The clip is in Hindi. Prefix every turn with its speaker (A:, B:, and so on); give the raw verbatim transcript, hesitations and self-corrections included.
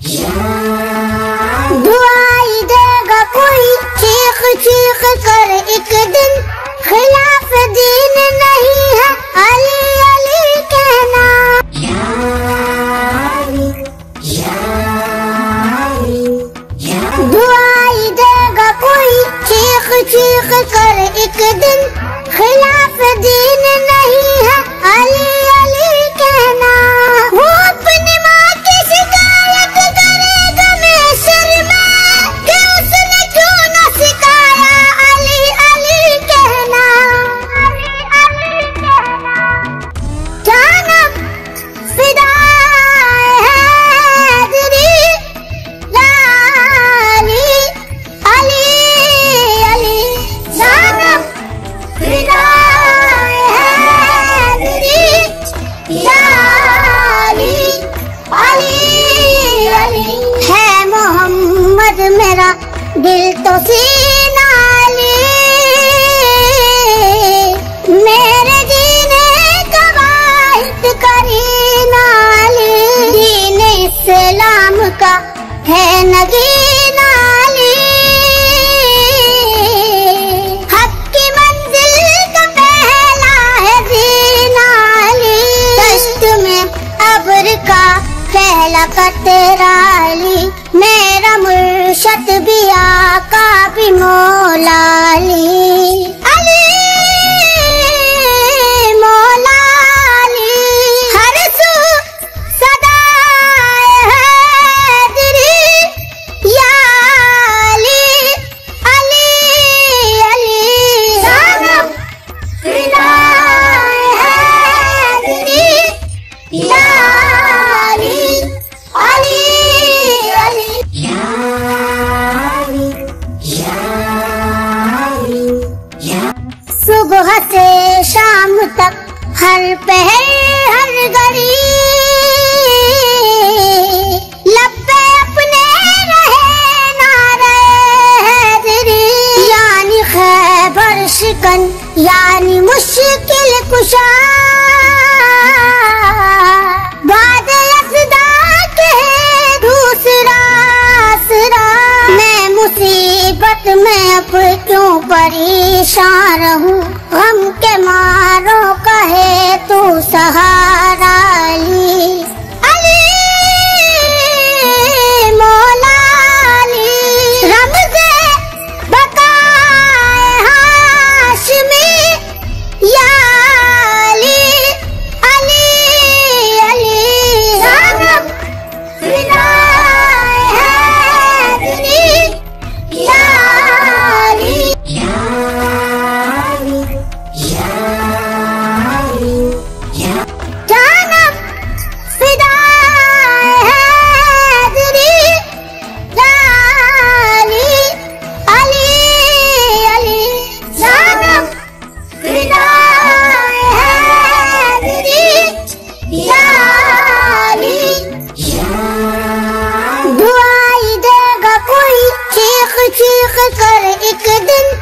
A: दुआई देगा कोई चीख चीख कर एक दिन, खिलाफ दीन नहीं है अली अली कहना। दुआई देगा कोई चीख चीख कर एक दिन, खिलाफ दीन नहीं है अली अली कहना। वो अपनी माँ की शिकायत करेगा महशर में कि उसने क्यों न सिखाया अली अली कहना। अली अली कहना। जानब फिदा है दिली लाली अली अली। जानब फिदा है दिली लाली अली अली। है मोहम्मद मेरा दिल तो सीना अली, मेरे जीने का वाहिद करीना अली। दीन इस्लाम का है नगीना अली, हक की मंजिल का पहला है जीना अली। दश्त में अब्र का पहला कतरा अली, मेरा मुर्शद भी आका भी मौला अली। अली मौला अली। हर सू सदाए हैदरी या अली अली अली। जानब फिदाए हैदरी या अली अली अली। सुबह से शाम तक हर पहर हर घड़ी, लब पे अपने रहे नारे हैदरी। यानी खैबर शिकन यानी मुश्किल कुशा, बादल अज़दा के दूसरा आसरा। मैं मुसीबत में अब क्यों परेशान रहूं, गम के मारो कहे तू सहारा अली। अली मौला अली। रमज़े बकाए हाशमी या अली अली अली। जानब फिदाए हैदरी या अली। जानब फिदाए हैदरी या अली अली अली। जानब फिदाए हैदरी या अली। दुआई देगा कोई चीख चीख कर एक दिन,